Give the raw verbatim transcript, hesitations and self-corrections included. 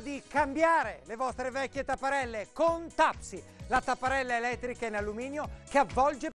di cambiare le vostre vecchie tapparelle con Tapsi, la tapparella elettrica in alluminio che avvolge